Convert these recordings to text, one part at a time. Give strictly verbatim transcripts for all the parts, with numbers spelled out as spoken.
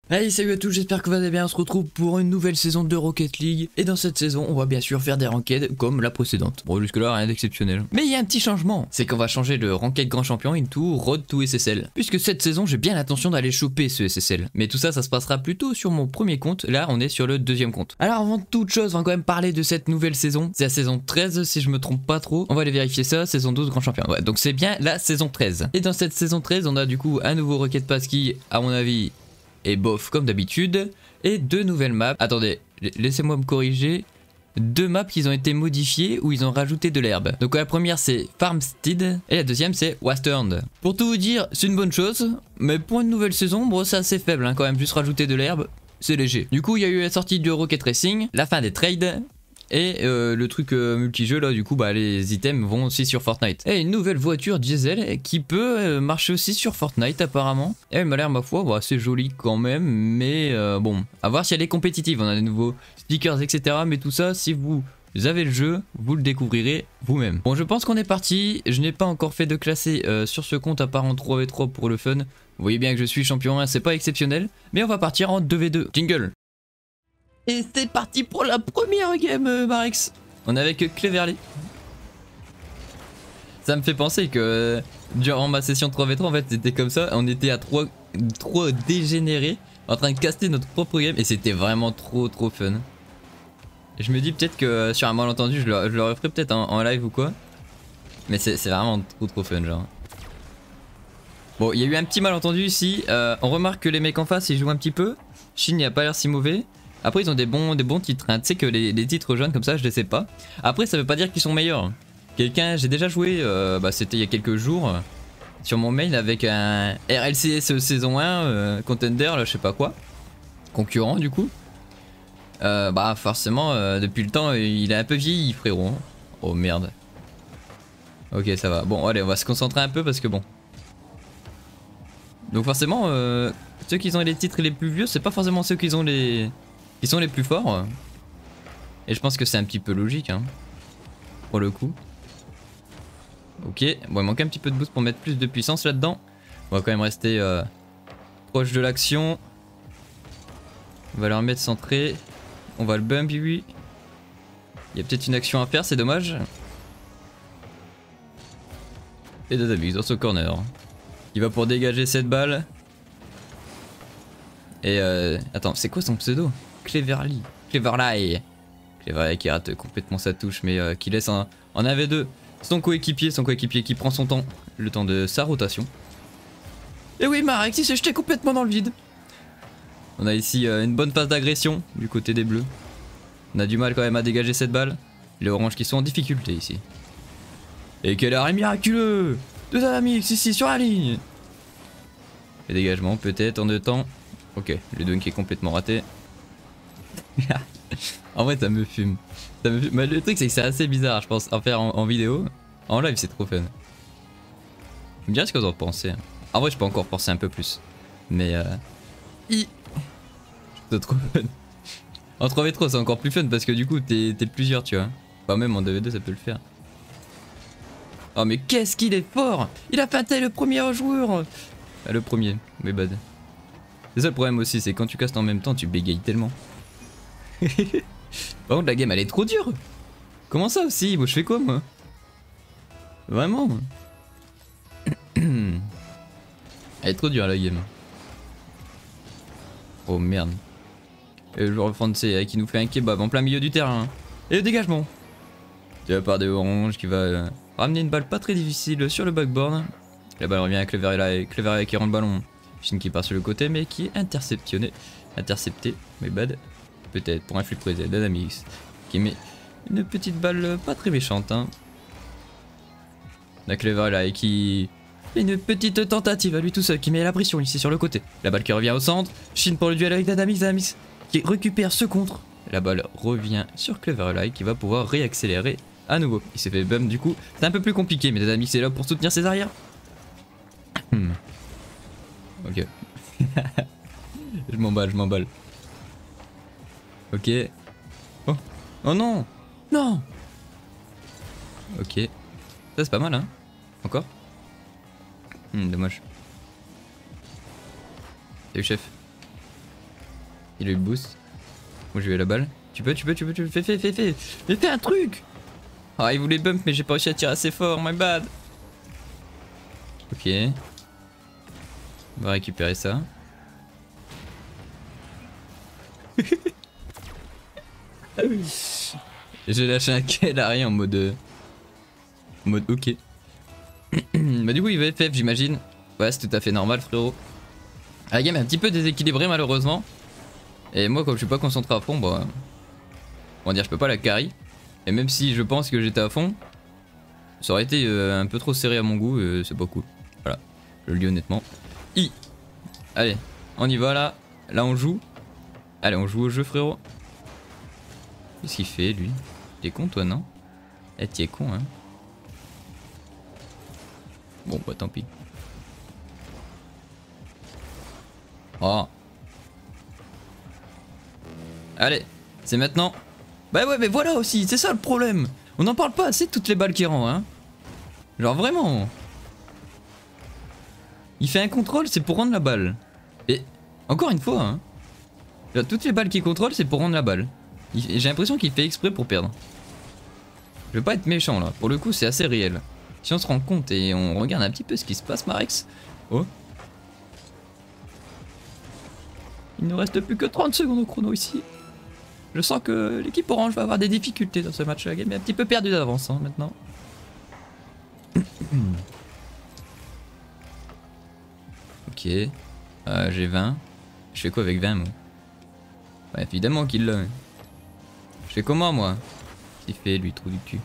Hey, salut à tous, j'espère que vous allez bien. On se retrouve pour une nouvelle saison de Rocket League. Et dans cette saison, on va bien sûr faire des ranked comme la précédente. Bon, jusque là, rien d'exceptionnel. Mais il y a un petit changement. C'est qu'on va changer de ranked grand champion into road to S S L. Puisque cette saison, j'ai bien l'intention d'aller choper ce S S L. Mais tout ça, ça se passera plutôt sur mon premier compte. Là, on est sur le deuxième compte. Alors, avant toute chose, on va quand même parler de cette nouvelle saison. C'est la saison treize, si je me trompe pas trop. On va aller vérifier ça. Saison douze, grand champion. Ouais, donc c'est bien la saison treize. Et dans cette saison treize, on a du coup un nouveau Rocket Pass qui, à mon avis, et bof comme d'habitude, et deux nouvelles maps. Attendez, laissez-moi me corriger. Deux maps qui ont été modifiées où ils ont rajouté de l'herbe. Donc la première c'est Farmstead et la deuxième c'est Western. Pour tout vous dire, c'est une bonne chose, mais pour une nouvelle saison, bon c'est assez faible hein, quand même, juste rajouter de l'herbe, c'est léger. Du coup il y a eu la sortie du Rocket Racing, la fin des trades. Et euh, le truc euh, multijeu là, du coup, bah les items vont aussi sur Fortnite. Et une nouvelle voiture diesel qui peut euh, marcher aussi sur Fortnite apparemment. Et elle m'a l'air, ma foi, bah, assez jolie quand même. Mais euh, bon, à voir si elle est compétitive. On a des nouveaux stickers, et cetera. Mais tout ça, si vous avez le jeu, vous le découvrirez vous-même. Bon, je pense qu'on est parti. Je n'ai pas encore fait de classé euh, sur ce compte à part en trois v trois pour le fun. Vous voyez bien que je suis champion un, c'est pas exceptionnel. Mais on va partir en deux v deux. Jingle. Et c'est parti pour la première game, euh, Marex. On est avec Cleverly. Ça me fait penser que euh, durant ma session trois v trois, en fait, c'était comme ça. On était à trois dégénérés en train de caster notre propre game. Et c'était vraiment trop, trop fun. Et je me dis peut-être que euh, sur un malentendu, je le, je le referai peut-être en, en live ou quoi. Mais c'est vraiment trop, trop fun, genre. Bon, il y a eu un petit malentendu ici. Euh, on remarque que les mecs en face, ils jouent un petit peu. Shin, il a pas l'air si mauvais. Après ils ont des bons, des bons titres, hein. Tu sais que les, les titres jaunes comme ça je les sais pas. Après ça veut pas dire qu'ils sont meilleurs. Quelqu'un, j'ai déjà joué, euh, bah, c'était il y a quelques jours, sur mon mail avec un R L C S saison un, euh, contender, là, je sais pas quoi, concurrent du coup. Euh, bah forcément euh, depuis le temps il a un peu vieilli frérot. Hein. Oh merde. Ok ça va, bon allez on va se concentrer un peu parce que bon. Donc forcément euh, ceux qui ont les titres les plus vieux c'est pas forcément ceux qui ont les... Ils sont les plus forts. Et je pense que c'est un petit peu logique hein, pour le coup. Ok, bon il manque un petit peu de boost pour mettre plus de puissance là-dedans. On va quand même rester euh, proche de l'action. On va leur mettre centré. On va le bump oui. Il y a peut-être une action à faire, c'est dommage. Et Dadamix dans ce corner. Il va pour dégager cette balle. Et euh... attends, c'est quoi son pseudo? Cleverly. Cleverly. Cleverly qui rate complètement sa touche, mais euh, qui laisse en un, un v deux son coéquipier, son coéquipier qui prend son temps, le temps de sa rotation. Et oui, Marek, il s'est jeté complètement dans le vide. On a ici euh, une bonne phase d'agression du côté des bleus. On a du mal quand même à dégager cette balle. Les oranges qui sont en difficulté ici. Et quel arrêt miraculeux de Dadamix ici sur la ligne. Et dégagement peut-être en deux temps. Ok, le dunk est complètement raté. En vrai ça me fume. Ça me fume. Mais le truc c'est que c'est assez bizarre je pense à faire en, en vidéo. En live c'est trop fun. Vous me direz ce que vous en pensez. En vrai je peux encore penser un peu plus. Mais euh... c'est trop fun. En trois v trois c'est encore plus fun parce que du coup t'es plusieurs tu vois. Enfin même en deux v deux ça peut le faire. Oh mais qu'est-ce qu'il est fort. Il a feinté le premier joueur. Ah, le premier, mais bad. C'est ça le problème aussi, c'est quand tu castes en même temps, tu bégayes tellement. Par contre, la game elle est trop dure. Comment ça aussi? Bon, je fais quoi moi? Vraiment? Elle est trop dure la game. Oh merde. Et le joueur français qui nous fait un kebab en plein milieu du terrain. Et le dégagement. De la part de Orange qui va euh, ramener une balle pas très difficile sur le backboard. La balle revient à Cleverly, Cleverly qui rend le ballon. Shin qui part sur le côté mais qui est interceptionné. Intercepté, mais bad. Peut-être pour un flip pressé. Dadamix qui met une petite balle pas très méchante. Hein. La Cleverly qui fait une petite tentative à lui tout seul qui met la pression ici sur le côté. La balle qui revient au centre. Shin pour le duel avec Dadamix. Dadamix qui récupère ce contre. La balle revient sur Cleverly qui va pouvoir réaccélérer à nouveau. Il s'est fait bump du coup. C'est un peu plus compliqué mais Dadamix est là pour soutenir ses arrières. Hmm. Ok. Je m'emballe, je m'emballe. Ok. Oh. Oh non. Non. Ok. Ça c'est pas mal hein. Encore. Hmm, dommage. Salut chef. Il a eu le boost. Moi je vais la balle. Tu peux, tu peux, tu peux, tu peux. Fais, fais, fais, fais. Mais fais un truc. Ah, il voulait bump, mais j'ai pas réussi à tirer assez fort. My bad. Ok. On va récupérer ça. J'ai lâché un kill à rien en mode. Euh, en mode ok. Bah, du coup, il va F F, j'imagine. Ouais, c'est tout à fait normal, frérot. La game est un petit peu déséquilibrée, malheureusement. Et moi, comme je suis pas concentré à fond, bah. On va dire, je peux pas la carry. Et même si je pense que j'étais à fond, ça aurait été euh, un peu trop serré à mon goût, et c'est pas cool. Voilà, je le dis honnêtement. I. Allez, on y va là. Là, on joue. Allez, on joue au jeu, frérot. Qu'est-ce qu'il fait, lui? T'es con, toi, non? Eh, t'es con, hein? Bon, bah, tant pis. Oh. Allez, c'est maintenant. Bah ouais, mais voilà aussi, c'est ça le problème. On n'en parle pas assez de toutes les balles qu'il rend, hein. Genre vraiment. Il fait un contrôle, c'est pour rendre la balle. Et encore une fois, hein. Genre, toutes les balles qu'il contrôle, c'est pour rendre la balle. J'ai l'impression qu'il fait exprès pour perdre. Je veux pas être méchant là, pour le coup c'est assez réel. Si on se rend compte et on regarde un petit peu ce qui se passe, Marex. Oh. Il ne reste plus que trente secondes au chrono ici. Je sens que l'équipe orange va avoir des difficultés dans ce match. La game est un petit peu perdue d'avance hein, maintenant. Ok. Euh, J'ai vingt. Je fais quoi avec vingt moi? Bah évidemment qu'il l'a. Je fais comment moi? Qu'est-ce qu'il fait lui, trou du cul?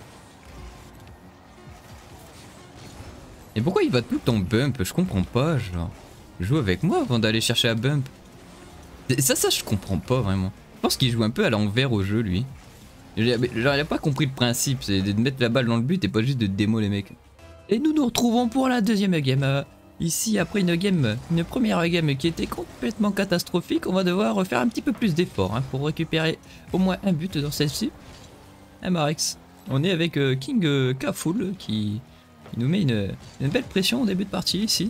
Et pourquoi il va tout le temps bump? Je comprends pas, genre. Joue avec moi avant d'aller chercher à bump. Ça, ça, je comprends pas vraiment. Je pense qu'il joue un peu à l'envers au jeu, lui. Genre, il a pas compris le principe, c'est de mettre la balle dans le but et pas juste de démo les mecs. Et nous nous retrouvons pour la deuxième game. Euh, ici, après une game, une première game qui était complètement catastrophique, on va devoir refaire un petit peu plus d'efforts hein, pour récupérer au moins un but dans celle-ci. Un Marex. On est avec euh, King euh, K-Full qui, qui nous met une, une belle pression au début de partie ici.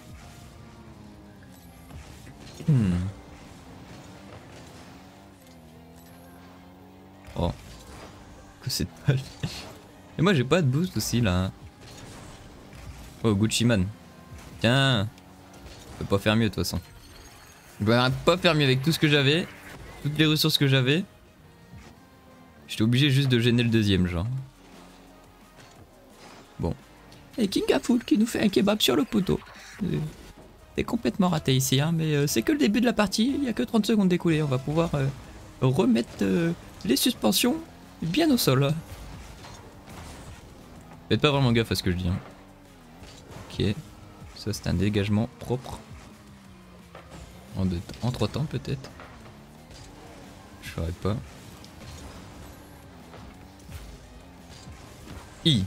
Hmm. Oh. Que c'est mal. Et moi j'ai pas de boost aussi là. Oh Gucci Man. Tiens. Je peux pas faire mieux de toute façon. Je peux pas faire mieux avec tout ce que j'avais. Toutes les ressources que j'avais. J'étais obligé juste de gêner le deuxième genre. Bon. Et King K-Full qui nous fait un kebab sur le poteau. C'est complètement raté ici hein, mais euh, c'est que le début de la partie. Il y a que trente secondes d'écoulées. On va pouvoir euh, remettre euh, les suspensions bien au sol. Faites pas vraiment gaffe à ce que je dis. Hein. Ok. Ça c'est un dégagement propre. En, deux, en trois temps peut-être. Je ferai pas. I.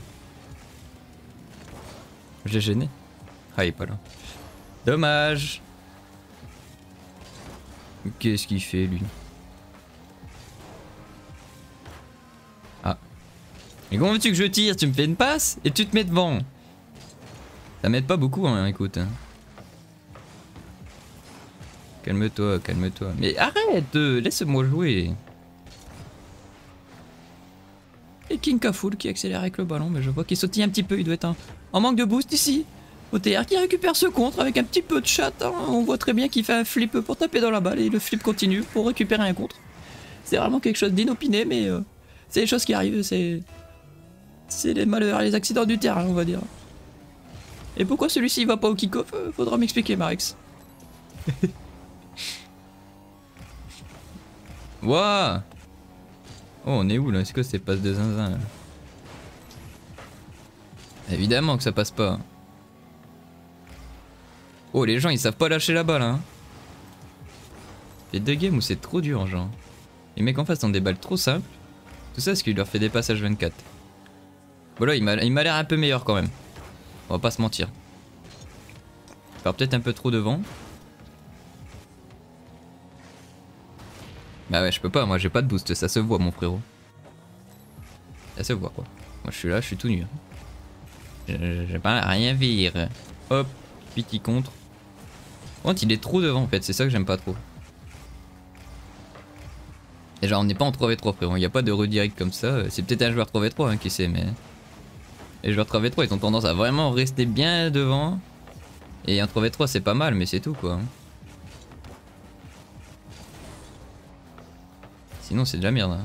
Je l'ai gêné. Ah il est pas là. Dommage. Qu'est-ce qu'il fait lui? Ah. Et comment veux-tu que je tire? Tu me fais une passe et tu te mets devant. Ça m'aide pas beaucoup hein, écoute. Calme-toi, calme-toi. Mais arrête, laisse-moi jouer. Et King K-Full qui accélère avec le ballon, mais je vois qu'il sautille un petit peu, il doit être un... en manque de boost ici. O T R qui récupère ce contre avec un petit peu de chat. Hein. On voit très bien qu'il fait un flip pour taper dans la balle et le flip continue pour récupérer un contre. C'est vraiment quelque chose d'inopiné, mais euh, c'est les choses qui arrivent. C'est c'est les malheurs, les accidents du terrain, on va dire. Et pourquoi celui-ci va pas au kick-off? Faudra m'expliquer, Marex. Wouah. Oh, on est où là? C'est quoi ces passes de zinzin là? Évidemment que ça passe pas. Oh, les gens ils savent pas lâcher la balle hein. Il y a deux games où c'est trop dur genre. Les mecs en face ont des balles trop simples. Tout ça, ce qui leur fait des passages vingt-quatre. Voilà, il m'a l'air un peu meilleur quand même. On va pas se mentir. Je pars peut-être un peu trop devant. Bah ouais, je peux pas, moi j'ai pas de boost, ça se voit mon frérot. Ça se voit quoi. Moi je suis là, je suis tout nu. J'ai pas rien vire. Hop, petit contre. Par contre il est trop devant en fait, c'est ça que j'aime pas trop. Et genre on n'est pas en trois v trois frérot, il n'y a pas de redirect comme ça. C'est peut-être un joueur trois v trois hein, qui sait, mais... Les joueurs trois v trois ils ont tendance à vraiment rester bien devant. Et un trois v trois c'est pas mal mais c'est tout quoi. Sinon c'est de la merde hein.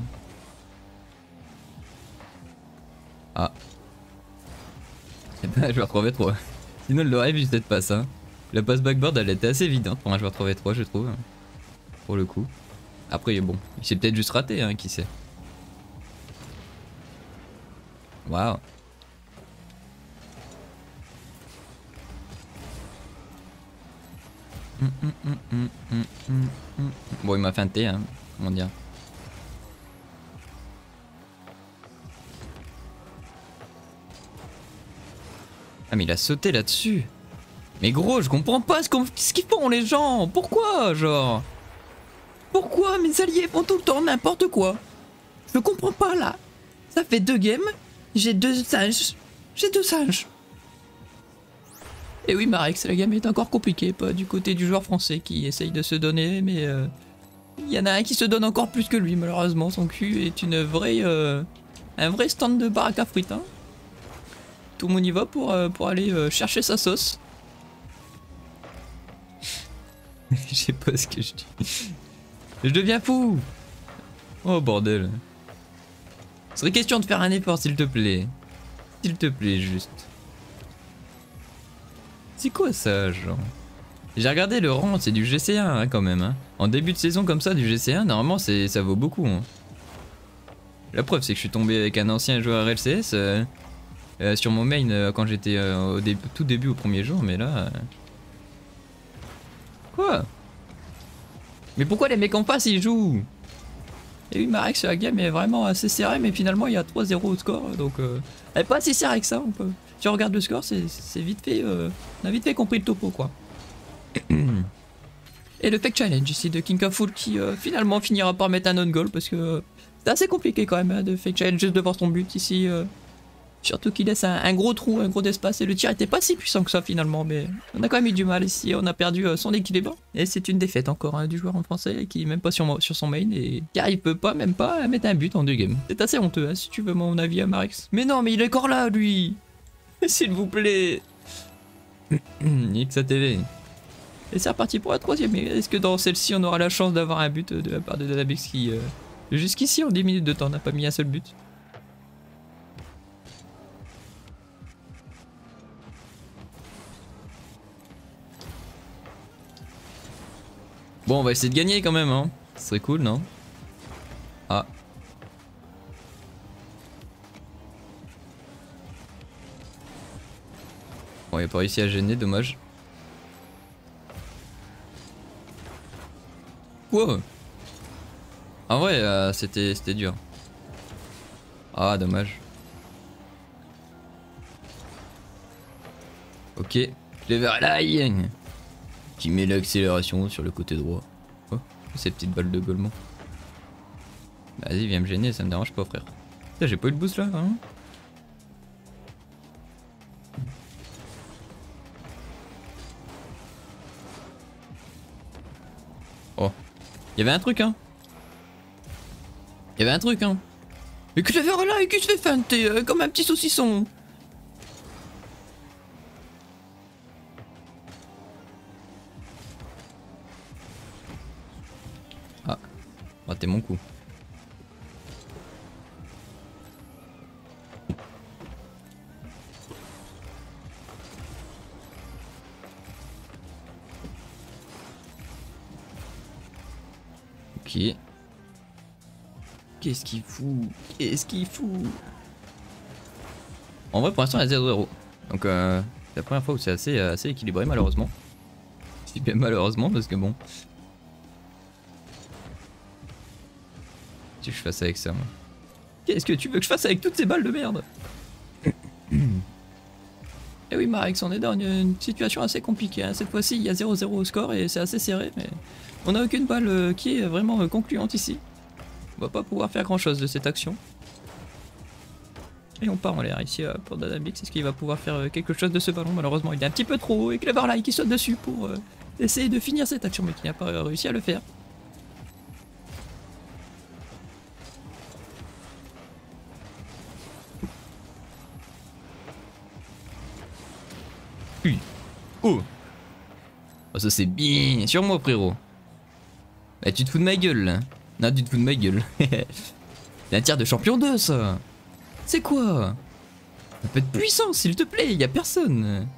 Ah. C'est pas un joueur trois v trois. Sinon il l'aurait vu cette passe hein. La passe backboard elle était assez évidente pour un joueur trois v trois je trouve. Pour le coup. Après bon, il s'est peut-être juste raté hein, qui sait. Waouh. Hum, hum, hum, hum, hum, hum, hum. Bon il m'a feinté hein, comment dire. Ah mais il a sauté là-dessus. Mais gros je comprends pas ce qu'on, ce qu'ils font les gens. Pourquoi genre? Pourquoi mes alliés font tout le temps n'importe quoi? Je comprends pas là. Ça fait deux games, j'ai deux singes. J'ai deux singes. Et oui Marex, la game est encore compliquée, pas du côté du joueur français qui essaye de se donner, mais il euh, y en a un qui se donne encore plus que lui malheureusement, son cul est une vraie, euh, un vrai stand de baraque à frites. Hein. Tout le monde y va pour, euh, pour aller euh, chercher sa sauce. Je sais pas ce que je dis. Je deviens fou. Oh bordel. Ce serait question de faire un effort s'il te plaît. S'il te plaît juste. C'est quoi ça genre? J'ai regardé le rang, c'est du G C un hein, quand même. Hein. En début de saison comme ça du G C un, normalement ça vaut beaucoup. Hein. La preuve c'est que je suis tombé avec un ancien joueur L C S euh, euh, sur mon main euh, quand j'étais euh, au dé tout début au premier jour, mais là... Euh... Quoi? Mais pourquoi les mecs en face ils jouent? Et oui Marek sur la game est vraiment assez serré, mais finalement il y a trois zéro au score, donc euh, elle est pas si serrée que ça. On peut... Si on regarde le score, c'est vite fait, euh, on a vite fait compris le topo quoi. Et le fake challenge ici de King of Fool qui euh, finalement finira par mettre un on goal parce que euh, c'est assez compliqué quand même hein, de fake challenge juste devant son but ici. Euh, surtout qu'il laisse un, un gros trou, un gros espace et le tir était pas si puissant que ça finalement, mais on a quand même eu du mal ici, on a perdu euh, son équilibre. Et c'est une défaite encore hein, du joueur en français qui est même pas sur, sur son main et car il peut pas même pas mettre un but en deux games. C'est assez honteux hein, si tu veux mon avis à Marex. Mais non mais il est encore là lui. S'il vous plaît. X A T V. Et c'est reparti pour la troisième. Est-ce que dans celle-ci on aura la chance d'avoir un but de la part de Danabix qui euh, jusqu'ici en dix minutes de temps n'a pas mis un seul but. Bon on va essayer de gagner quand même hein. Ce serait cool non? Ah. Bon il a pas réussi à gêner, dommage. Wow. En vrai euh, c'était c'était dur. Ah dommage. Ok, clever line qui met l'accélération sur le côté droit. Oh, ces petites balles de golemont. Vas-y viens me gêner, ça me dérange pas frère. J'ai pas eu de boost là hein. Oh. Il y avait un truc hein. Il y avait un truc hein. Et que Clever là et qui se fait feinter euh, comme un petit saucisson. Ah. Raté mon coup. Ok. Qu'est-ce qu'il fout? Qu'est-ce qu'il fout? En vrai pour l'instant il y a zéro zéro. Donc euh, c'est la première fois où c'est assez, assez équilibré malheureusement. Je dis bien malheureusement parce que bon. Qu'est-ce que je fasse avec ça moi? Qu'est-ce que tu veux que je fasse avec toutes ces balles de merde? Et oui Marex, on est dans une, une situation assez compliquée. Hein. Cette fois-ci il y a zéro zéro au score et c'est assez serré mais on n'a aucune balle euh, qui est vraiment euh, concluante ici. On va pas pouvoir faire grand chose de cette action. Et on part en l'air ici euh, pour Danabix. Est-ce qu'il va pouvoir faire euh, quelque chose de ce ballon? Malheureusement il est un petit peu trop haut et Cleverlight qui saute dessus pour euh, essayer de finir cette action mais qui n'a pas réussi à le faire. Oui. Oh. Oh, ça c'est bien sur moi, frérot. Bah, tu te fous de ma gueule, là. Non, tu te fous de ma gueule. C'est un tir de champion deux, ça. C'est quoi? Un peu de puissance, s'il te plaît, y a personne.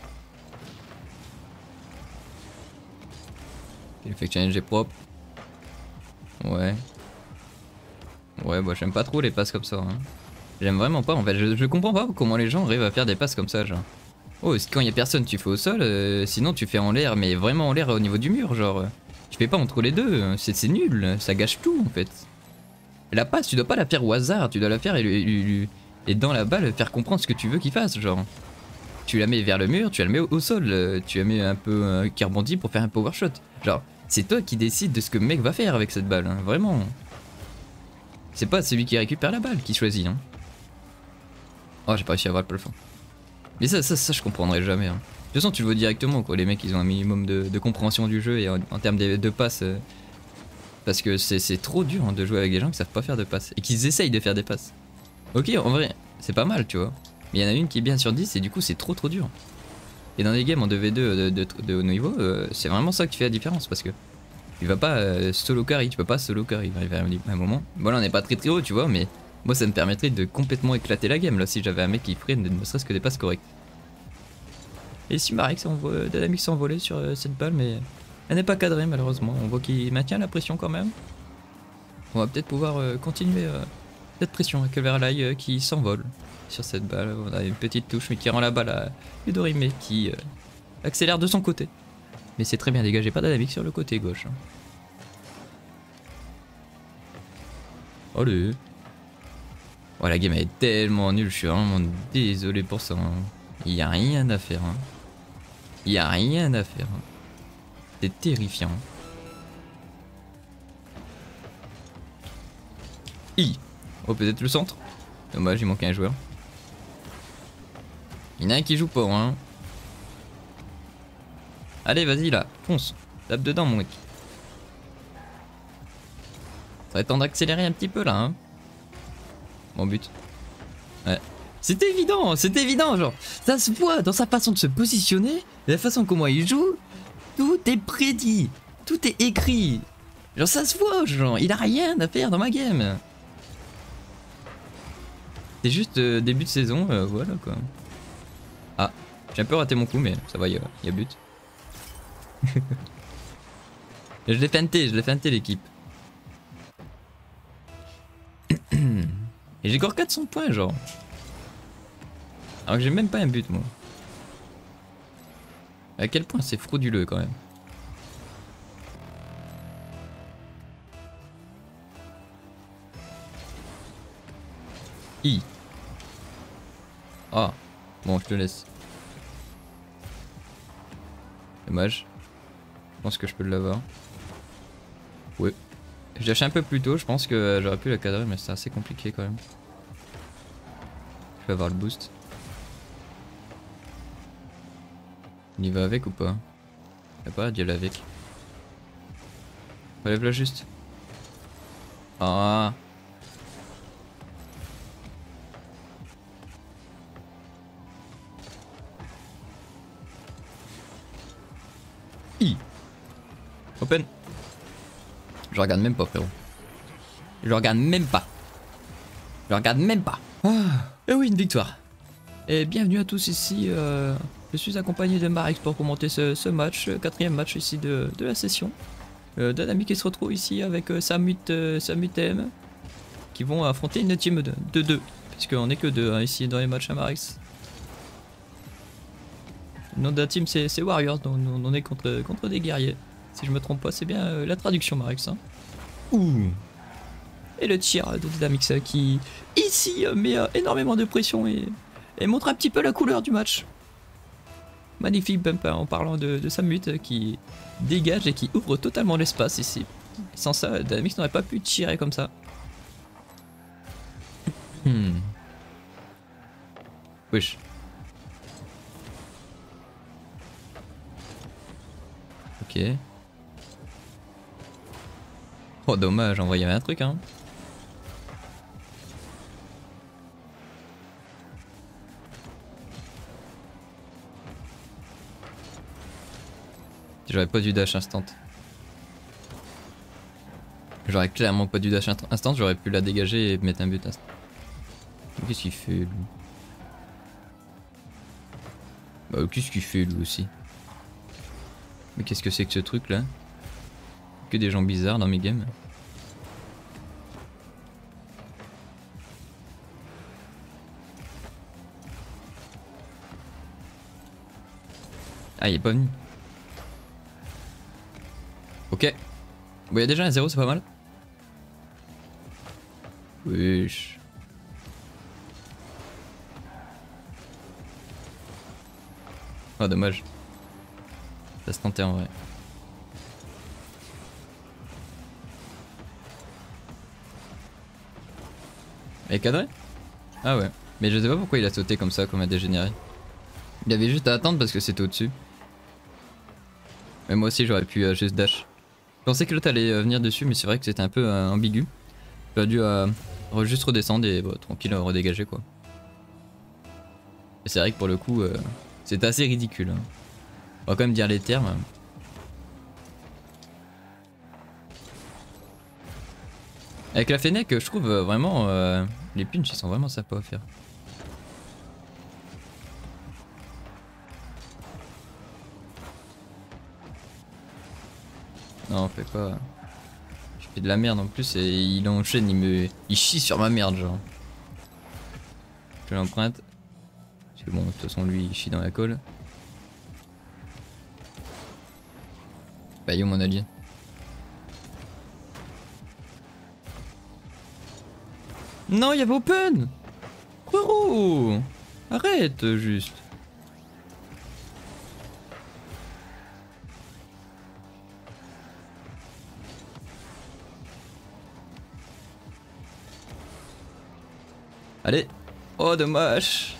L'effect challenge est propre. Ouais. Ouais, bah j'aime pas trop les passes comme ça. Hein. J'aime vraiment pas, en fait. Je, je comprends pas comment les gens arrivent à faire des passes comme ça, genre. Oh, quand y a personne, tu fais au sol, euh, sinon tu fais en l'air, mais vraiment en l'air au niveau du mur, genre. Tu fais pas entre les deux, c'est nul, ça gâche tout en fait. La passe, tu dois pas la faire au hasard, tu dois la faire et, lui, lui, et dans la balle faire comprendre ce que tu veux qu'il fasse, genre. Tu la mets vers le mur, tu la mets au, au sol, tu la mets un peu euh, qui rebondit pour faire un power shot. Genre, c'est toi qui décides de ce que le mec va faire avec cette balle, hein, vraiment. C'est pas celui qui récupère la balle qui choisit. Hein. Oh, j'ai pas réussi à avoir le plafond. Mais ça, ça, ça, je comprendrai jamais. Hein. De toute façon, tu le vois directement, quoi. Les mecs, ils ont un minimum de, de compréhension du jeu et en, en termes de, de passes. Euh, parce que c'est trop dur hein, de jouer avec des gens qui savent pas faire de passes et qui essayent de faire des passes. Ok, en vrai, c'est pas mal, tu vois. Mais il y en a une qui est bien sur dix et du coup, c'est trop trop dur. Et dans des games en deux v deux de, de, de, de haut niveau, euh, c'est vraiment ça qui fait la différence parce que tu vas pas euh, solo carry, tu peux pas solo carry. Il va arriver à un moment. Bon, là, on n'est pas très très haut, tu vois, mais moi, ça me permettrait de complètement éclater la game là si j'avais un mec qui ferait ne, ne serait-ce que des passes correctes. Et si Marek s'envole, Dynamic s'est envolé sur euh, cette balle, mais elle n'est pas cadrée malheureusement. On voit qu'il maintient la pression quand même. On va peut-être pouvoir euh, continuer euh, cette pression avec le Verlaï euh, qui s'envole sur cette balle. On a une petite touche mais qui rend la balle à Udorime qui euh, accélère de son côté. Mais c'est très bien dégagé, pas Dynamic sur le côté gauche. Hein. Allez. Oh, la game elle est tellement nulle, je suis vraiment désolé pour ça. Hein. Il n'y a rien à faire. Hein. Il n'y a rien à faire. Hein. C'est terrifiant. I. Oh, peut-être le centre. Dommage, il manque un joueur. Il y en a un qui joue pas, hein. Allez, vas-y là, fonce. Tape dedans, mon mec. Ça va être temps d'accélérer un petit peu là, hein. Bon but. Ouais. C'est évident, c'est évident, genre. Ça se voit dans sa façon de se positionner, la façon comment il joue. Tout est prédit, tout est écrit. Genre ça se voit, genre, il a rien à faire dans ma game. C'est juste euh, début de saison, euh, voilà quoi. Ah, j'ai un peu raté mon coup, mais ça va, il y, y a but. Je l'ai feinté, je l'ai feinté l'équipe. Et j'ai encore quatre cents points, genre. Alors que j'ai même pas un but, moi. À quel point c'est frauduleux quand même. I. Ah, bon, je te laisse. Dommage. Je pense que je peux l'avoir. Ouais. Je lâche un peu plus tôt, je pense que j'aurais pu la cadrer, mais c'est assez compliqué quand même. Je vais avoir le boost. Il y va avec ou pas? Il n'y a pas d'y aller avec. Relève-la juste. Ah. I. Open. Je regarde même pas, frérot. Je regarde même pas. Je regarde même pas. Ah. Et oui, une victoire. Et bienvenue à tous ici. Euh, je suis accompagné de Marek pour commenter ce, ce match, quatrième match ici de, de la session. Euh, Dynamic qui se retrouve ici avec euh, Samut, euh, Samut M qui vont affronter une team de deux. Puisqu'on est que deux hein, ici dans les matchs à Marek. Le nom de la team c'est Warriors, donc on est contre, contre des guerriers. Si je me trompe pas, c'est bien euh, la traduction Marek. Hein. Ouh. Et le tir de Dynamics qui ici met euh, énormément de pression et, et montre un petit peu la couleur du match. Magnifique bump en parlant de, de Samut qui dégage et qui ouvre totalement l'espace ici. Sans ça, Dynamics n'aurait pas pu tirer comme ça. Hmm. Wesh. Ok. Oh dommage, on voyait un truc hein. J'aurais pas du dash instant. J'aurais clairement pas du dash instant, j'aurais pu la dégager et mettre un but instant. Qu'est-ce qu'il fait lui? Bah qu'est-ce qu'il fait lui aussi? Mais qu'est-ce que c'est que ce truc là? Que des gens bizarres dans mes games. Ah il est pas venu. Ok. Bon, il y a déjà un zéro, c'est pas mal. Wesh. Oh, dommage. Ça se tentait en vrai. Et cadré? Ah ouais. Mais je sais pas pourquoi il a sauté comme ça, comme un dégénéré. Il avait juste à attendre parce que c'était au-dessus. Mais moi aussi j'aurais pu euh, juste dash. Je pensais que l'autre allait euh, venir dessus, mais c'est vrai que c'était un peu euh, ambigu. J'aurais dû euh, juste redescendre et bah, tranquille redégager quoi. Et c'est vrai que pour le coup, euh, c'est assez ridicule. Hein. On va quand même dire les termes. Avec la Fennec, je trouve euh, vraiment euh, les punches ils sont vraiment sympas à faire. Non, fais pas. Je fais de la merde en plus et il enchaîne, il me. Il chie sur ma merde genre. Je l'emprunte. Parce que bon, de toute façon lui il chie dans la colle. Bah yo mon allié. Non, il y avait open. Frérot, arrête juste. Allez. Oh dommage.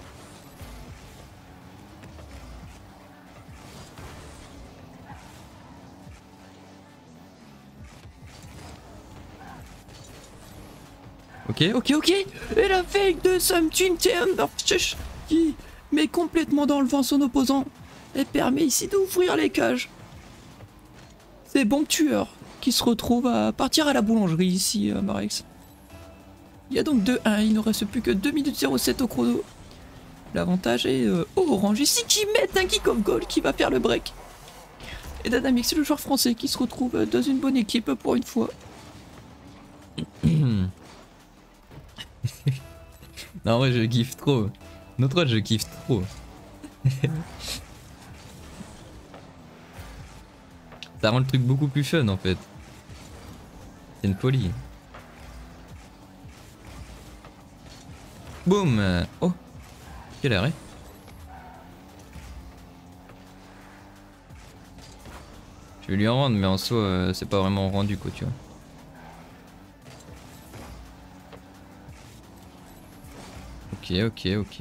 Ok, ok, ok. Et la fake de Sam qui met complètement dans le vent son opposant et permet ici d'ouvrir les cages. C'est bon tueur qui se retrouve à partir à la boulangerie ici, euh, Marex. Il y a donc deux un, il ne reste plus que deux minutes zéro sept au chrono. L'avantage est euh, au orange ici qui met un kick-off goal qui va faire le break. Et Dynamix, c'est le joueur français qui se retrouve dans une bonne équipe pour une fois. Non, en vrai, je kiffe trop. Notre autre, je kiffe trop. Ça rend le truc beaucoup plus fun en fait. C'est une folie. Boum. Oh, quel arrêt. Je vais lui en rendre, mais en soi, euh, c'est pas vraiment rendu quoi, tu vois. Ok, ok, ok.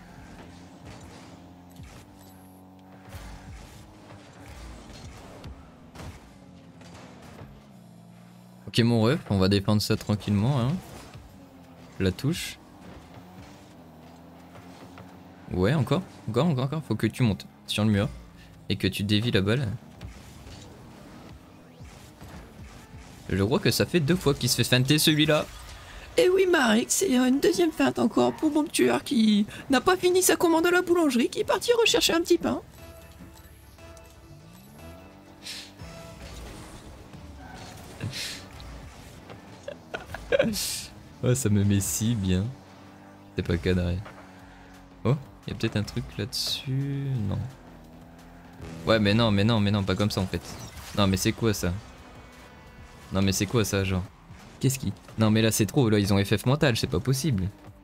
Ok mon ref, on va défendre ça tranquillement hein. La touche. Ouais encore, encore, encore, encore. Faut que tu montes sur le mur et que tu dévies la balle. Je crois que ça fait deux fois qu'il se fait feinter celui-là. Et oui Marek, c'est une deuxième feinte encore pour mon tueur qui n'a pas fini sa commande à la boulangerie, qui est parti rechercher un petit pain. Oh ça me met si bien. C'est pas cadré. Oh, il y a peut-être un truc là-dessus. Non. Ouais mais non, mais non, mais non, pas comme ça en fait. Non mais c'est quoi ça? Non mais c'est quoi ça genre? Qu'est-ce qui... Non mais là c'est trop, là ils ont F F mental, c'est pas possible.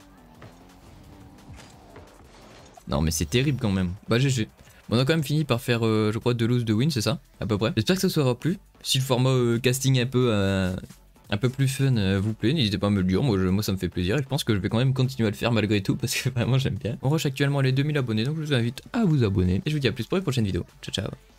Non mais c'est terrible quand même. Bah G G. Bon, on a quand même fini par faire euh, je crois deux lose, deux wins, c'est ça? À peu près. J'espère que ça vous aura plu. Si le format euh, casting un peu euh, un peu plus fun euh, vous plaît, n'hésitez pas à me le dire, moi, je, moi ça me fait plaisir et je pense que je vais quand même continuer à le faire malgré tout parce que vraiment j'aime bien. On rush actuellement les deux mille abonnés donc je vous invite à vous abonner et je vous dis à plus pour les prochaines vidéos. Ciao ciao.